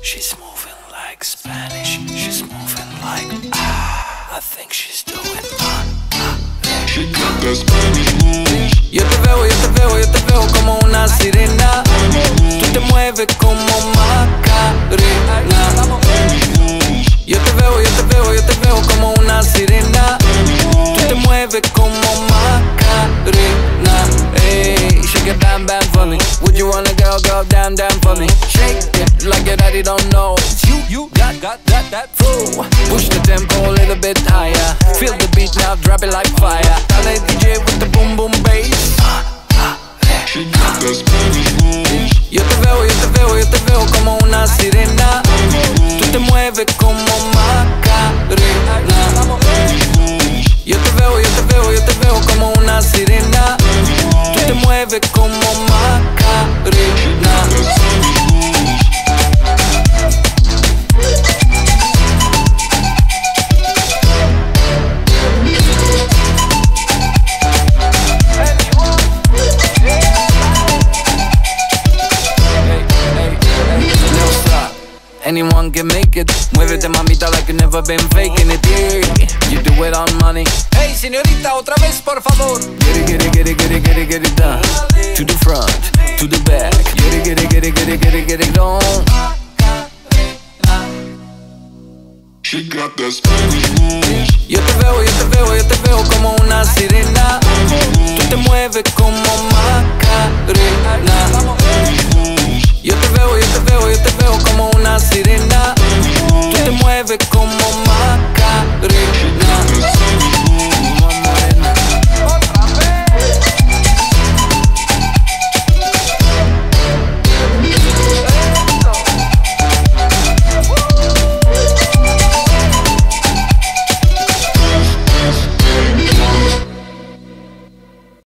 She's moving like Spanish. She's moving like I think she's doing She got that Spanish moves. Yo te veo como una sirena. Tú te mueves como Macarena. Yo te veo como una sirena. Tú te mueves como Macarena. Hey, shake it bam bam for me. Would you wanna go damn for me? Shake it like your daddy don't know. You got that flow. Push the tempo a little bit higher. Feel the beat now, drop it like fire. Dale DJ with the boom boom bass. She got that Spanish moves. Yo te veo como una sirena. Tú te mueves como Macarena. Yo te veo como una sirena. Tú te mueves como Macarena. Anyone can make it. Muévete mamita like you never been faking it. Yeah, you do it on money. Hey señorita, otra vez por favor. Get it done. To the front, to the back. Get it on. She got that Spanish moves. Yo te veo como una sirena. Tú te mueves como Macarena. Yo te veo como una sirena. Tú te mueves como